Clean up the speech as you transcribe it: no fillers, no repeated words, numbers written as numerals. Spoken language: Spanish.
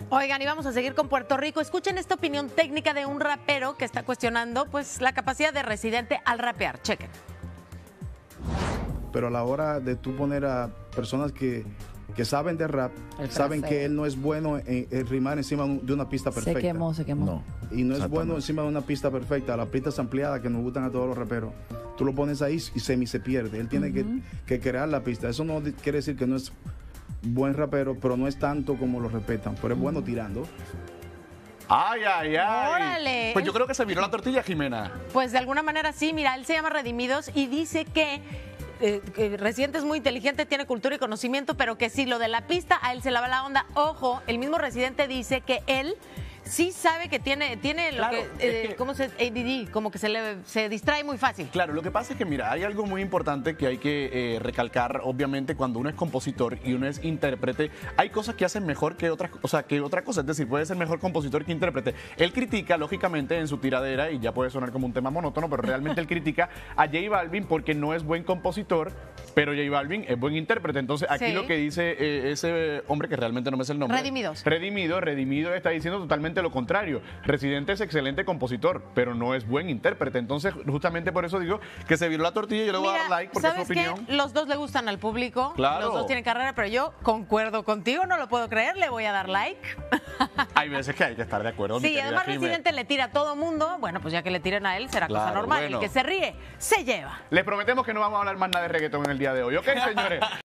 Oigan, y vamos a seguir con Puerto Rico. Escuchen esta opinión técnica de un rapero que está cuestionando pues la capacidad de Residente al rapear. Chequen. Pero a la hora de tú poner a personas que saben de rap, saben que él no es bueno en rimar encima de una pista perfecta. Se quemó. No. Y no es bueno encima de una pista perfecta, las pistas ampliadas que nos gustan a todos los raperos. Tú lo pones ahí y se pierde. Él tiene que crear la pista. Eso no quiere decir que no es buen rapero, pero no es tanto como lo respetan. Pero es bueno tirando. ¡Ay, ay, ay! ¡Órale! Pues yo creo que se viró la tortilla, Jimena. Pues de alguna manera sí, mira, él se llama Redimidos y dice que Residente es muy inteligente, tiene cultura y conocimiento, pero que sí, lo de la pista, a él se le va la onda. Ojo, el mismo Residente dice que él sí sabe que tiene Claro, lo que, ¿cómo se ADD? Como que se distrae muy fácil. Claro, lo que pasa es que, mira, hay algo muy importante que hay que recalcar, obviamente, cuando uno es compositor y uno es intérprete, hay cosas que hacen mejor que otras, que otra cosa, es decir, puede ser mejor compositor que intérprete. Él critica, lógicamente, en su tiradera, y ya puede sonar como un tema monótono, pero realmente él critica a J Balvin porque no es buen compositor, pero J Balvin es buen intérprete. Entonces, aquí lo que dice ese hombre, que realmente no me sé el nombre. Redimido está diciendo totalmente lo contrario. Residente es excelente compositor, pero no es buen intérprete. Entonces, justamente por eso digo que se viró la tortilla y yo le voy a dar like porque es su opinión. Los dos le gustan al público, claro. Los dos tienen carrera, pero yo concuerdo contigo, no lo puedo creer, le voy a dar like. Hay veces que hay que estar de acuerdo. Sí, además Residente le tira a todo mundo, bueno, pues ya que le tiren a él será cosa normal. Bueno. El que se ríe, se lleva. Les prometemos que no vamos a hablar más nada de reggaetón en el día de hoy, ¿ok, señores?